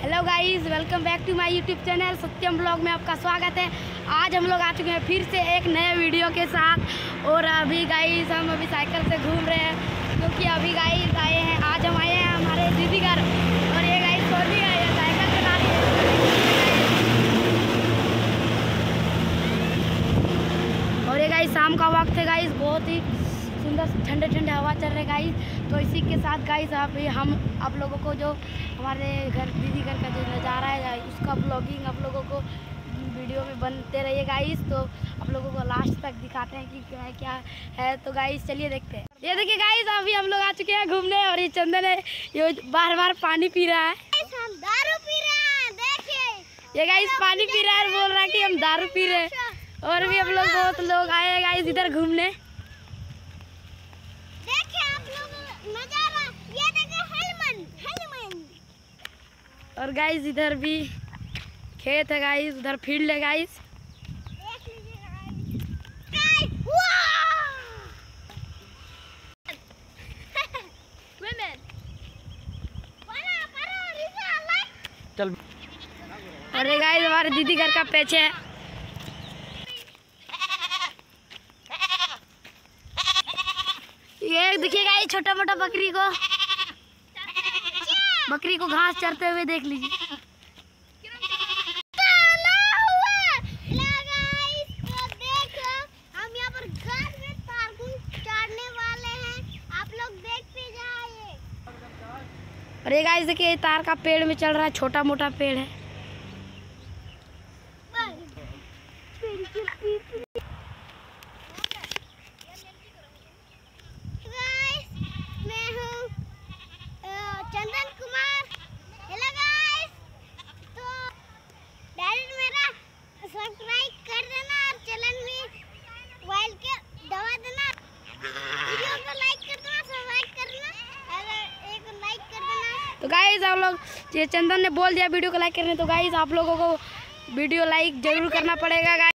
Hello guys, welcome back to my YouTube channel Satyam blog में आपका स्वागत है। आज हम लोग आ चुके हैं फिर से एक नए वीडियो के साथ। और अभी गाइस हम साइकिल से घूम रहे हैं, क्योंकि अभी गाइस आए हैं, आज हम आए हैं हमारे दीदी घर। और ये गाइस सोनी है, ये साइकिल चला रही है। और ये गाइस शाम का वक्त है गाइस, बहुत ही सुंदर ठंडे ठंडे हवा चल रहे गाइस। तो इसी के साथ गाइस हम आप लोगों को जो हमारे घर दीदी घर का जो नज़ारा है उसका ब्लॉगिंग आप लोगों को वीडियो में बनते रहिए गाइस। तो आप लोगों को लास्ट तक दिखाते हैं कि क्या क्या है। तो गाइस चलिए देखते हैं। ये देखिए गाइस, अभी हम लोग आ चुके हैं घूमने। और ये चंदन है, ये बार बार पानी पी रहा है। हम दारू पी रहे हैं, देखिए। ये गाइस पानी पी रहा है, बोल रहा है कि हम दारू पी रहे हैं। और भी हम लोग बहुत लोग आए हैं गाइस इधर घूमने। और गाइस इधर भी खेत है गाइस, उधर फील्ड है गाइस। देख लीजिए चल। अरे गाइस हमारे दीदी घर का पेच है। ये देखिए गाइस, छोटा मोटा बकरी को घास चरते हुए देख लीजिए। हम यहाँ पर घास में तारकुन चाटने वाले हैं, आप लोग देखते जाइए। अरे गाइस देखिए, तार का पेड़ में चल रहा है, छोटा मोटा पेड़ है। Chandan Kumar, hello guys. तो डायरेक्ट मेरा सब्सक्राइब कर देना और चैनल में वाइल के दबा देना, वीडियो को लाइक कर देना, सब्सक्राइब करना, अगर एक लाइक कर देना। तो गाइस आप लोग, ये चंदन ने बोल दिया वीडियो को लाइक करने, तो गाइस आप लोगों को वीडियो लाइक जरूर करना पड़ेगा गाइस।